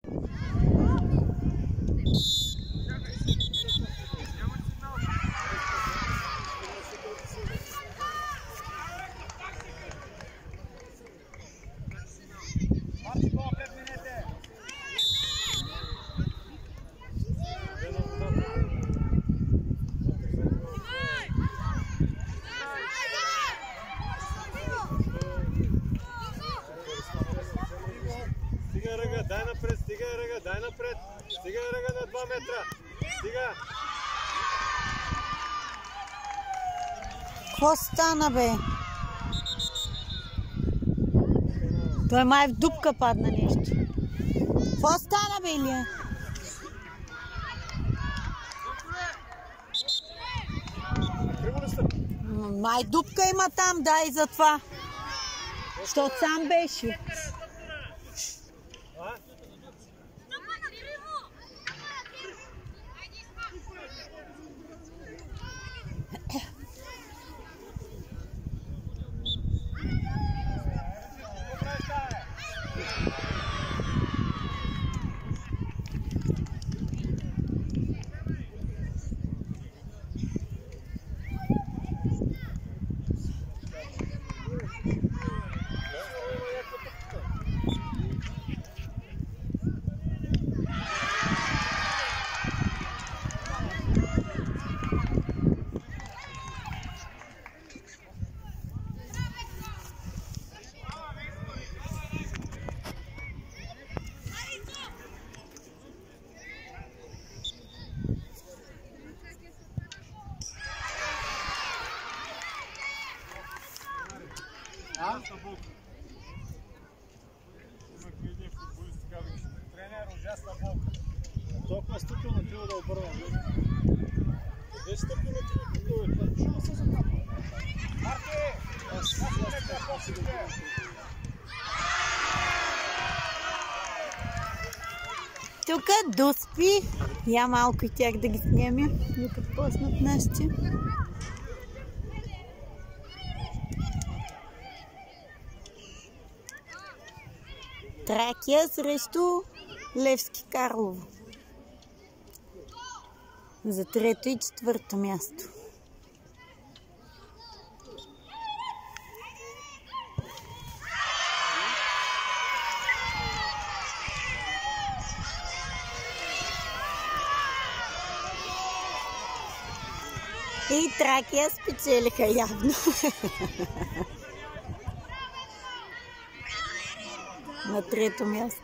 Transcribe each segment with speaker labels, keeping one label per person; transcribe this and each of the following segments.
Speaker 1: Дай напред, стига ръга, дай напред. Стига ръга на 2 метра. Стига.
Speaker 2: Какво стана, бе? Той май в дупка падна нещо. Какво стана, бе, Илия? Май дупка има там, да, и затова. Защото сам беше.
Speaker 1: Имах един футболист, казах, тренер, ужасна болка. Толкова стъпил на тило да обърна. Къде стъпил на тило? Защо се закапа? Марти!
Speaker 2: Тук доспи. Я малко и тях да ги снимя, докато поснат нашите. Тракия срещу Левски Карлово. За 3-то и 4-то място. И Тракия спечелиха явно. На 3-то място.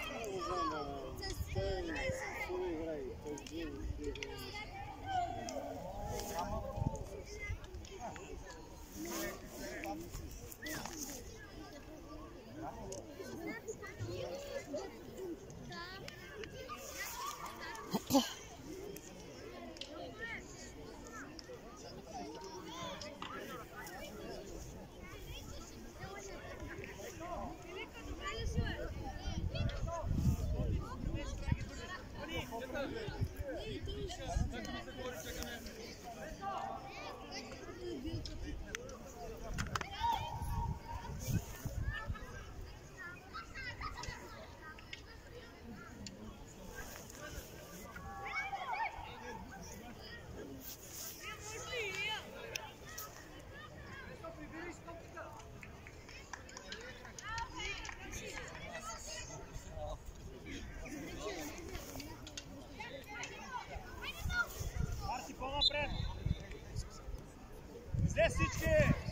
Speaker 1: Всички!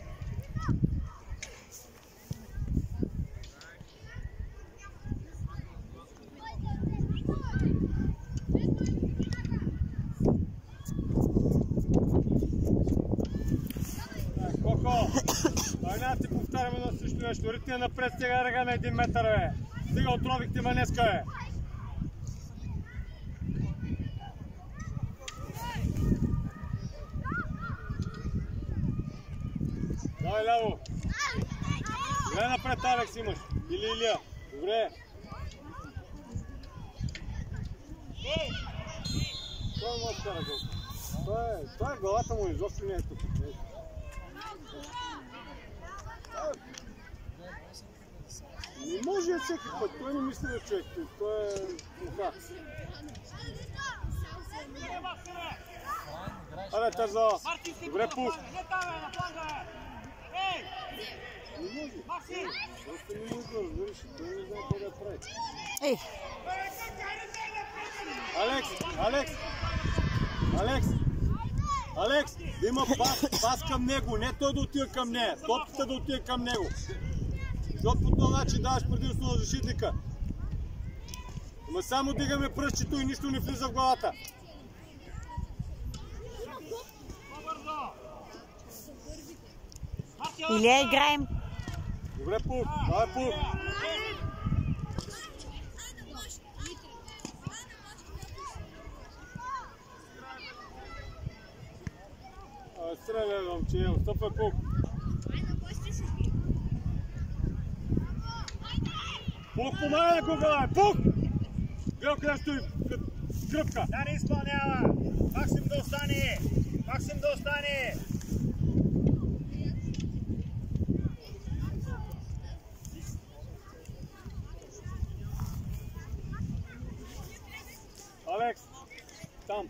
Speaker 1: Коко, дай няма ти повтаряме едно също нещо. Ритния напред, сега ръга на 1 метър, бе. Стига отровихте ме днеска, бе. Давай ляво. Гледай напред, Алекс имаш. Или Илия. Добре. Той може да кара гол. Той главата му изобщо не е тук. Не може всеки път, той не мисли на човек, той е муха. Аре, Терзо! Добре, пух! Не може. Просто не може да разбираш, той не знае какво да прави.
Speaker 2: Ей!
Speaker 1: Алекс! Да има пас към него, не той да отива към нея, топката да отива към него. Защото по този начин даваш предимство на защитника. Ама само дигаме пръстчето и нищо не влиза в главата.
Speaker 2: Илия, играем.
Speaker 1: Добре, Пух. Давай, Пух. Стреляй, момче, отстъпвай, Пух. Пух, помагай на Гугала, Пух! Гледай къде стои кръпка.
Speaker 3: Да не изпълнява. Максим да остане. Максим да остане.
Speaker 1: Алекс, там.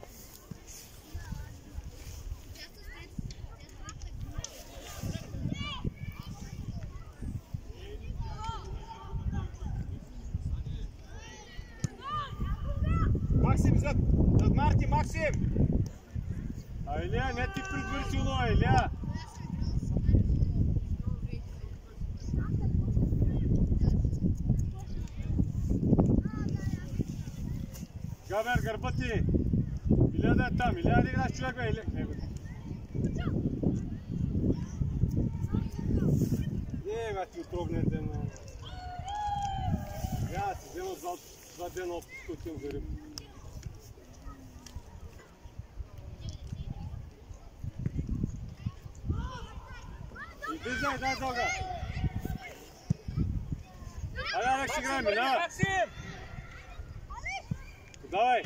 Speaker 3: Максим зад Марти, Максим!
Speaker 1: А Илия, не ти предварително, Илия! Габер, гърба ти! Илия да е там, Илия да играш човек, бе, Илия! Не, бе, ти отрогнете, но... Я си взема 2 дена отпуск от тим за риб. Излизай, дай дълга! Айде, Алекс, играем, минава!
Speaker 3: Максим!
Speaker 1: Давай!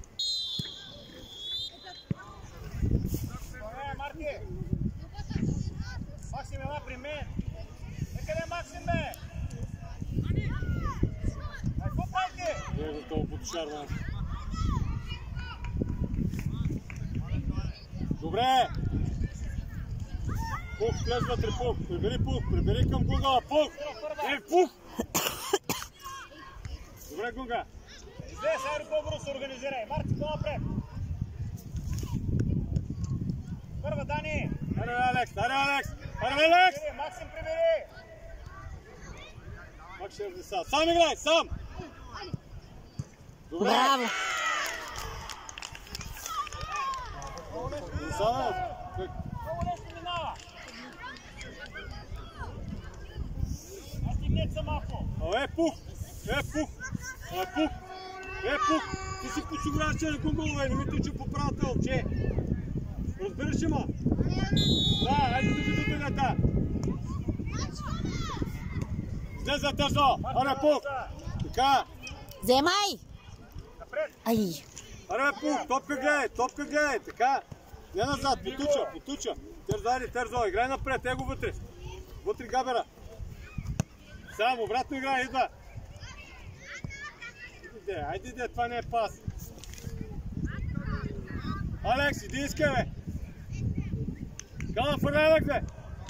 Speaker 3: Марти! Максим, ела при мен! Къде е Максим, бе? Ай, какво правите?
Speaker 1: Не е готово потушарва. Добре! Пух, влез вътре, Пух! Прибери към Гугала, Пух! Пух! Добре, Гунга!
Speaker 3: Излез, айде по-бързо се организирай. Марти, по-напред! Първа, Дани!
Speaker 1: Аре, Алекс!
Speaker 3: Максим, прибери!
Speaker 1: Максим, сам играй, сам! Добре!
Speaker 2: Браво!
Speaker 3: Много лесно минава! Аз стигнете са малко!
Speaker 1: Пух! Пух! Ти си подсигуряваш, че на Гунголове, не ми тича по правата лъче! Разбираш ли, ма? Да, айде да видите дълята! Слез за Терзо! Аре, Пух! Така!
Speaker 2: Вземай!
Speaker 3: Напред!
Speaker 2: Ай!
Speaker 1: Аре, Пух! Топка гледай! Така! Не назад, потуча! Терзо, играй напред, его вътре! Вътре Габера! Сам, обратно играй, идва! Айде, това не е пас! Алекс, иди искай, бе! Кала, фърля, Алекс, бе!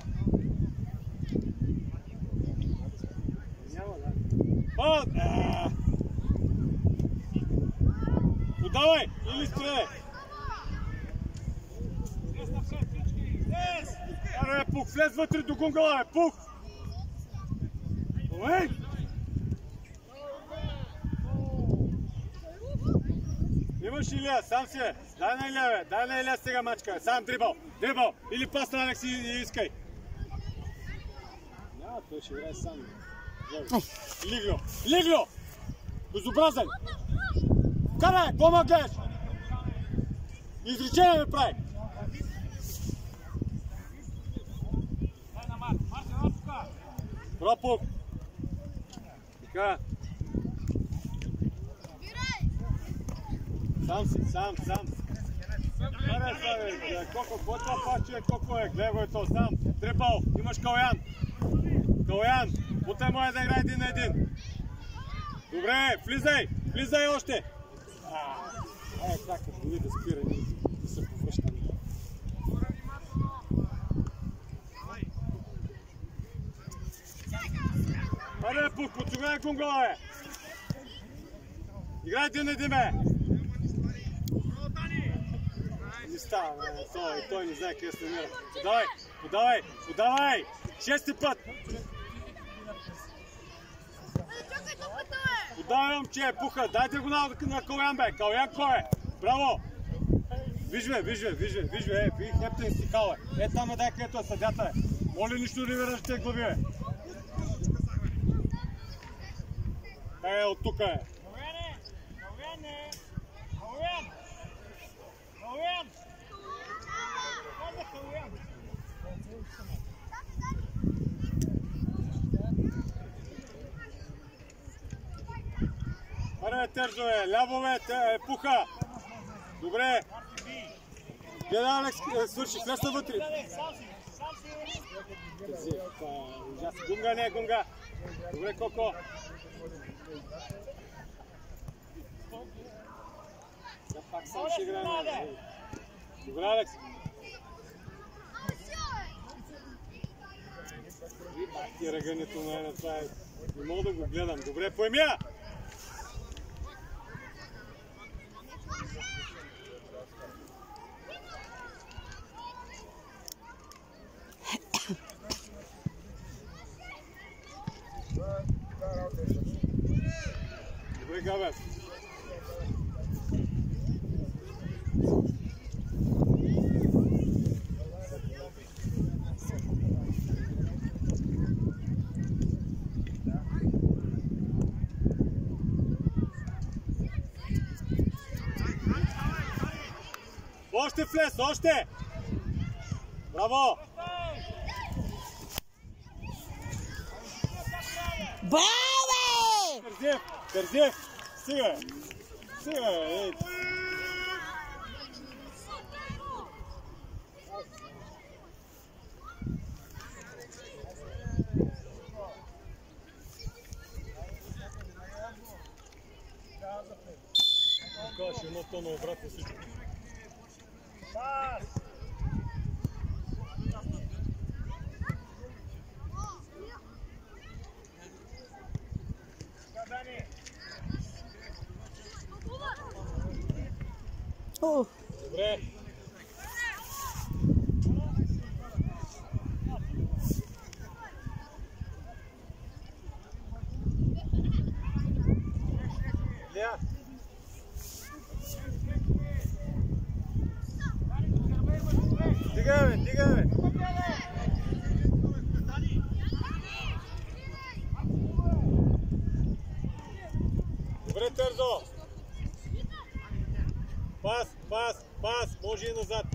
Speaker 1: Няма, да. Подавай! Или стреляй! Аре, Пух, влез вътре до Гунгала, бе! Пух! Ой! Имаш Илия, сам си е. Дай на Илия сега мачка. Сам дрибъл. Или пас на Алекс и искай. Няма, той ще играе сам. Лигло! Безобразен! Карай, помагаш! Изречение ме прави! Пропук! Така. Сам. Аре, бе, Коко, какво това паче, Коко е? Гледай го е то, сам. Дрибъл, имаш Калян. Бутай моя да играе един на един. Добре, влизай! Влизай още! Как боли да спира и се повръща. Хайде, Пух, подсигурай Гунго, бе! Играй един на един, бе! Не става, бе. Той не знае къде се намира. Подавай, подавай, подавай! Шести път! Подавам, че е Пуха. Дайте го на Калян, бе. Калян кой е? Браво! Виж, бе, виж, бе. Ви хептен си кала. Там дай където е съдята, бе. Моля нищо да ви вършите глави, бе. От тук е. Аре, Терзо е, ляво бе, Пуха. Добре. Гледа, Алекс, свърши, влезна вътре. Гунга, не, Гунга. Добре, Коко. Пак сам ще играе. Добре, Алекс. Ти ръгането на това е. Не мога да го гледам. Добре, поеми я! Добре, Габер. Още влез, още! Браво!
Speaker 2: Браво!
Speaker 1: Терзиев! Стига! Стига! Каш, едно то на обратно всичко.
Speaker 3: Пас!
Speaker 1: Добре. Ля. Дигай, бе. Добре, Терзо. Пас, може и назад.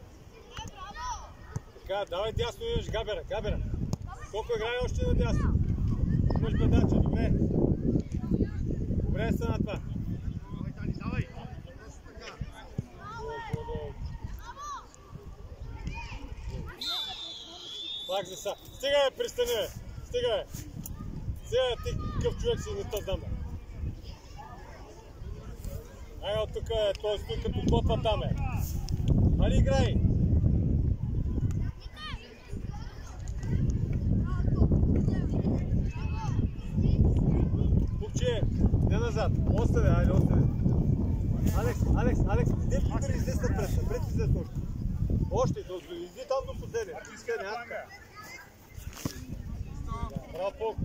Speaker 1: Така, давай дясно имаш Габера. Колко играе още на дясно? Имаш бедача, добре. Добре са на това. Пак не са. Стига бе, пристани бе. Стига ти какъв човек си не то знам бе. Ай, от тук е, той стои като котва там е. Али играй! Купче, не назад. Остави, айде, остави. Алекс, иди тук и излез напред. Напред излез още. Иди там до последния. Искай, няма така. Браво, Пук.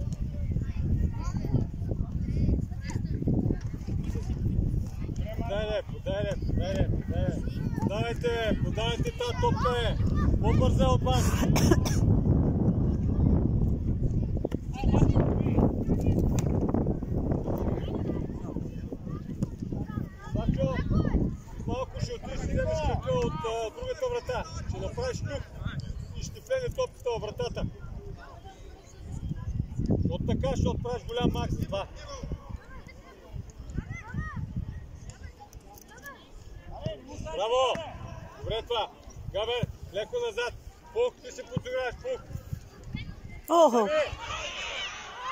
Speaker 1: Подавайте тази топка е. По-бърза от вас. Пачо, малко ще отиш и вземеш кръка от другата врата. Ще направиш клюк и ще влезе топката във вратата. От така ще отправиш голям макс 2. Браво! Добре това. Габер, леко назад. Пух, ти се подиграеш, Пух.
Speaker 2: Охо!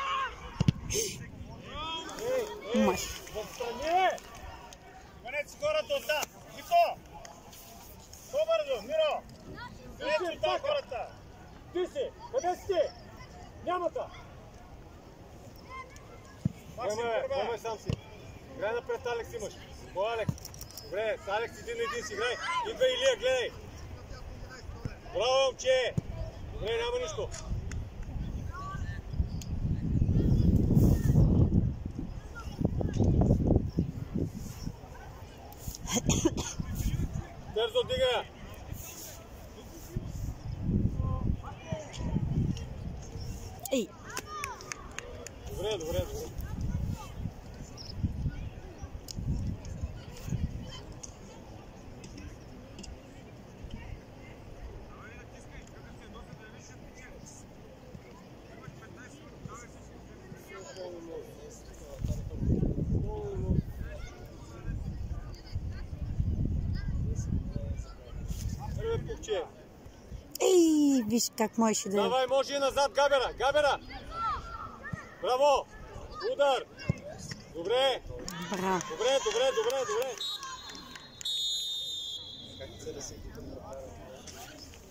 Speaker 2: Мъж.
Speaker 1: Отстрани!
Speaker 3: Гонете хората оттам! Нико! По-бързо, Миро! Гонете оттам хората!
Speaker 1: Ти си! Къде си ти? Няма та! Поемай сам си. Играй напред, Алекс имаш. По Алекс. Добре, с Алекс един на един си играй. Идва Илия, гледай. Браво, момче! Добре, няма нищо. Бързо дига!
Speaker 2: Ей!
Speaker 1: Добре, добре, добре.
Speaker 2: Ей, виж как можеше да...
Speaker 1: Давай, може и назад, Габера! Габера! Браво! Удар! Добре!
Speaker 2: Браво!
Speaker 1: Добре, добре, добре, добре!